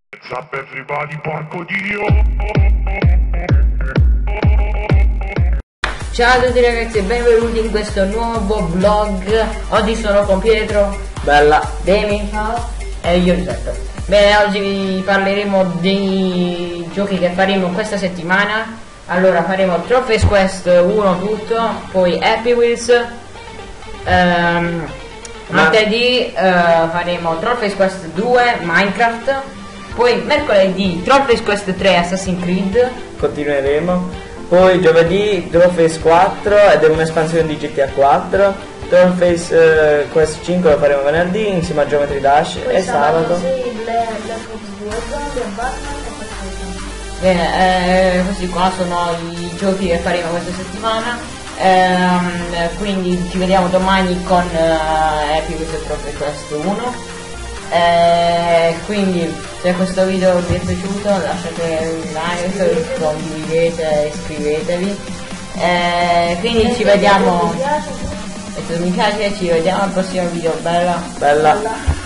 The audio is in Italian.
What's up everybody, porco dio! Ciao a tutti ragazzi e benvenuti in questo nuovo vlog. Oggi sono con Pietro, Bella, Demi e io Giuseppe. Bene, oggi vi parleremo dei giochi che faremo questa settimana. Allora faremo Trophies Quest 1 tutto, poi Happy Wheels, martedì faremo Trophies Quest 2 Minecraft, poi mercoledì Trophies Quest 3 Assassin's Creed. continueremo. Poi giovedì Trophies 4 ed è un'espansione di GTA 4. Trophies Quest 5 lo faremo venerdì insieme a Geometry Dash. Poi e sabato sì, Black Ops 2, Zombie, Batman e Fortnite. Bene, questi qua sono i giochi che faremo questa settimana. Quindi ci vediamo domani con Happy Wheels e Trophies Quest 1. Quindi se questo video vi è piaciuto lasciate un like, condividete e iscrivetevi. Quindi ci vediamo, mettete mi piace, ci vediamo al prossimo video. Bella. bella.